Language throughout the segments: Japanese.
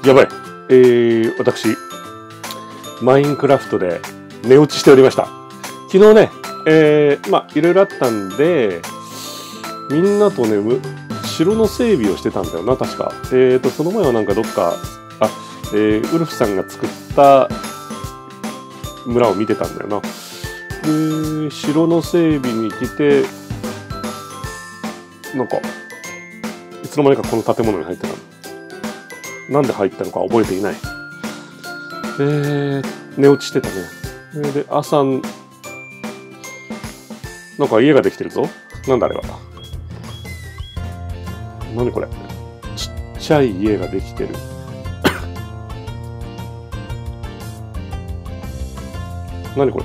やばい。私、マインクラフトで寝落ちしておりました。昨日ね、いろいろあったんで、みんなとね、城の整備をしてたんだよな、確か。その前はなんかどっか、ウルフさんが作った村を見てたんだよな。で、城の整備に来て、なんか、いつの間にかこの建物に入ってた。なんで入ったのか覚えていない。寝落ちしてたね。で、朝、なんか家ができてるぞ。なんだあれは。何これ。ちっちゃい家ができてる。何これ。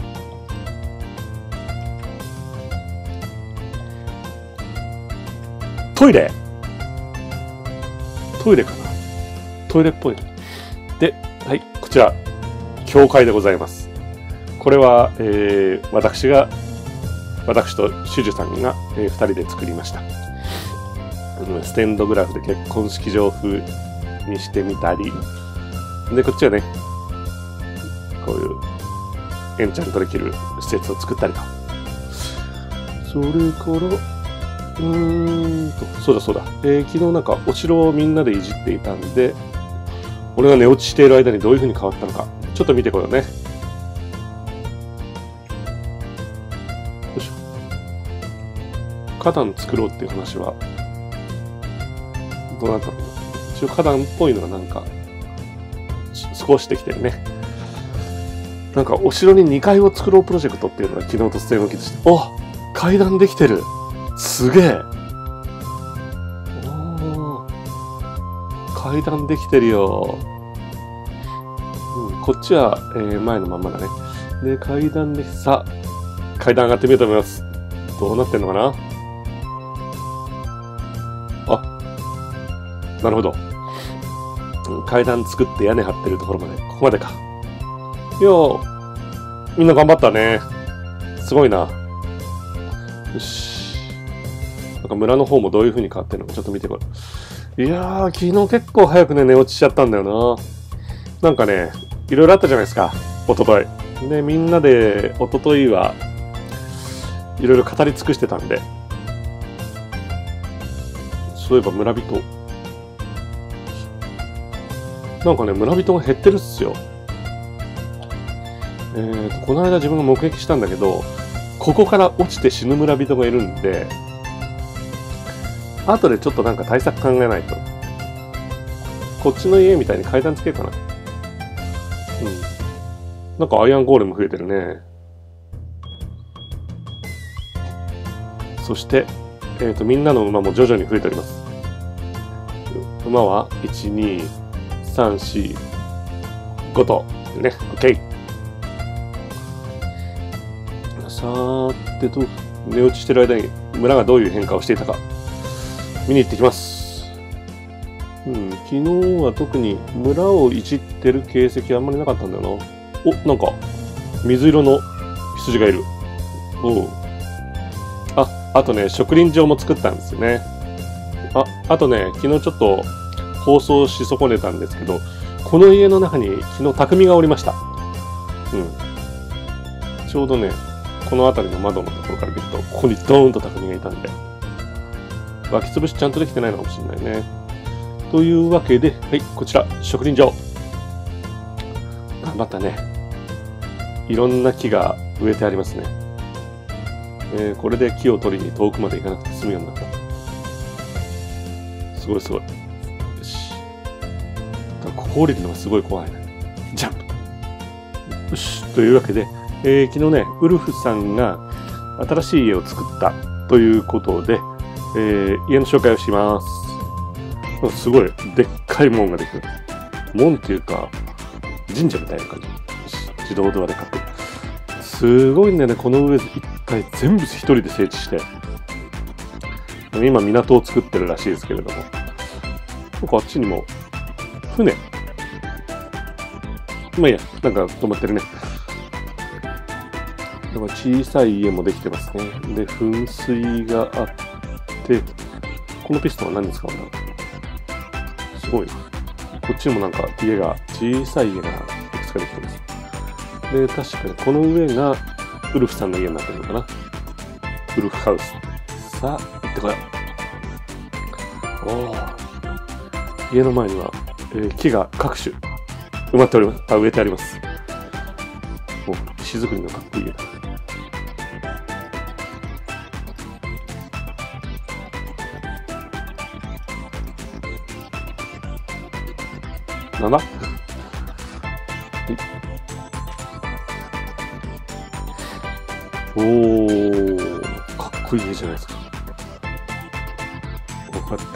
トイレかな。トイレっぽい。で、はい、こちら、教会でございます。これは、私とシュジュさんが、2人で作りました。ステンドグラフで結婚式場風にしてみたり、で、こっちはね、こういうエンチャントできる施設を作ったりと。それから、そうだ。昨日なんかお城をみんなでいじっていたんで、俺が寝落ちしている間にどういう風に変わったのか、ちょっと見てこようね。よいしょ。花壇作ろうっていう話は、どうなったのかな。一応花壇っぽいのがなんか、少しできてるね。なんかお城に2階を作ろうプロジェクトっていうのが昨日突然起きてして、お、階段できてる。すげえ。階段できてるよ。こっちは、前のまんまだね。で、階段で、さあ、階段上がってみようと思います。どうなってんのかな。なるほど。階段作って屋根張ってるところまで、ここまでか。いやー、みんな頑張ったね。すごいな。よし。なんか村の方もどういう風に変わってるのかちょっと見てこれ。いやー、昨日結構早くね、寝落ちしちゃったんだよな。なんかね、いろいろあったじゃないですか。一昨日。で、みんなで、一昨日はいろいろ語り尽くしてたんで。そういえば村人。なんかね、村人が減ってるっすよ。この間自分が目撃したんだけど、ここから落ちて死ぬ村人がいるんで、後でちょっとなんか対策考えないと。こっちの家みたいに階段つけるかな。なんかアイアンゴーレム増えてるね。そして、みんなの馬も徐々に増えております。馬は、1、2、3、4、5頭。ね、OK。さーてと、寝落ちしてる間に村がどういう変化をしていたか、見に行ってきます。昨日は特に村をいじってる形跡あんまりなかったんだよな。お、なんか、水色の羊がいる。おう。あとね、植林場も作ったんですよね。あとね、昨日ちょっと放送し損ねたんですけど、この家の中に昨日匠がおりました。ちょうどね、この辺りの窓のところから見ると、ここにドーンと匠がいたんで、湧き潰しちゃんとできてないのかもしれないね。というわけで、はい、こちら、植林場。頑張ったね。いろんな木が植えてありますね。これで木を取りに遠くまで行かなくて済むようになった。すごいすごい。よし。ここ降りるのがすごい怖いね。ジャンプ。よし。というわけで、昨日ね、ウルフさんが新しい家を作ったということで、家の紹介をします。すごい、でっかい門ができる。門っていうか、神社みたいな感じ。自動ドアで買ってる。すごいんだよね、この上一回全部一人で整地して。今、港を作ってるらしいですけれども。なんかあっちにも、船。まあいいや、なんか止まってるね。だから小さい家もできてますね。で、噴水があって、このピストンは何に使うんだろう。すごいな。 こっちにもなんか家が、小さい家がいくつかできてます。で、確かにこの上がウルフさんの家になってるのかな。ウルフハウス。さあ、行ってこよう。おー。家の前には、木が各種埋まっております。植えてあります。お、石造りのかっこいい家だ。なんだおー、かっこいい家じゃないですか。こうやって。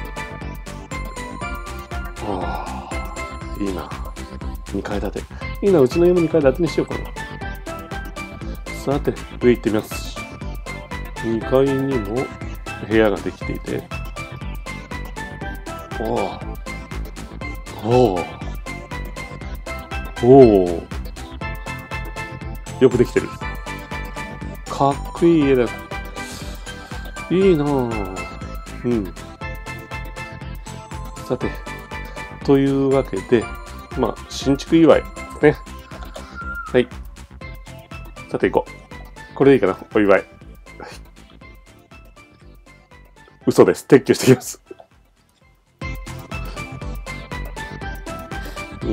ああ、いいな。2階建て。いいな、うちの家も2階建てにしようかな。さて、上行ってみます。2階にも部屋ができていて。おお。おお。おお。よくできてる。かっこいい家だ。いいなぁ。うん。さて、というわけで、まあ、新築祝いですね。はい。さて行こう。これでいいかな、お祝い。はい、嘘です。撤去してきます。うん。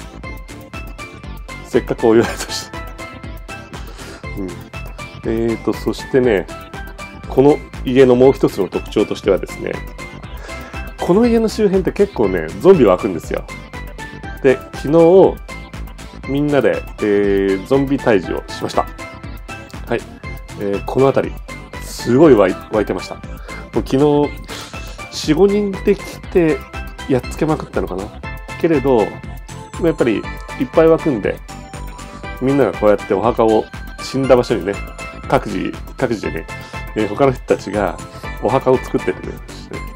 せっかくお祝いとして。うん。そしてね、この家のもう一つの特徴としてはですね、この家の周辺って結構ね、ゾンビ湧くんですよ。で、昨日、みんなで、ゾンビ退治をしました。はい。この辺り、すごい湧いてました。もう昨日、4、5人できて、やっつけまくったのかな。けれど、やっぱり、いっぱい湧くんで、みんながこうやってお墓を死んだ場所にね、各自でね、他の人たちがお墓を作っててくれま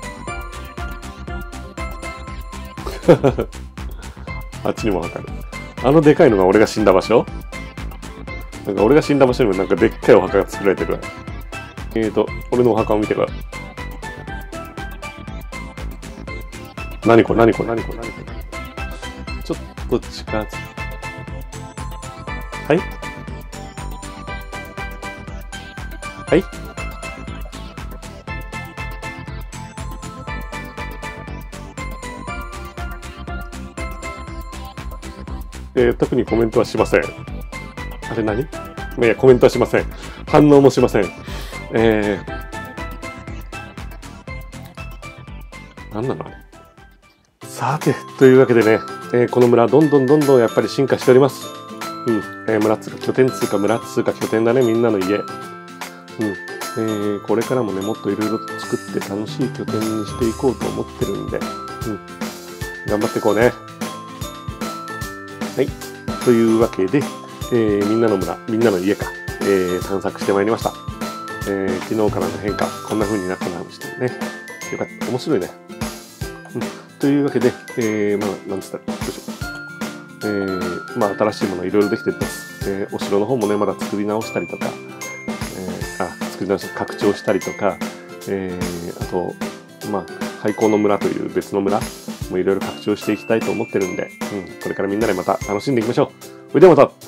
してね。あっちにもお墓ある。あのでかいのが俺が死んだ場所？なんか俺が死んだ場所にもなんかでっかいお墓が作られてるわ。俺のお墓を見てから。何これちょっと近づいて。はいはい。特にコメントはしません。あれ何？いや、コメントはしません。反応もしません。何なのあれ。さて、というわけでね、この村どんどんやっぱり進化しております。うん。村通貨拠点通貨、村通貨拠点だね、みんなの家。うん。これからもね、もっといろいろ作って楽しい拠点にしていこうと思ってるんで、うん。頑張っていこうね。はい。というわけで、みんなの村、みんなの家か、探索してまいりました。昨日からの変化、こんな風になったな、してね。よかった。面白いね。うん。というわけで、まあ、なんつったら、どうしよう。まあ、新しいものいろいろできてます。お城の方もね、まだ作り直したりとか、拡張したりとか、あと、まあ、廃校の村という別の村もいろいろ拡張していきたいと思ってるんで、これからみんなでまた楽しんでいきましょう。それではまた。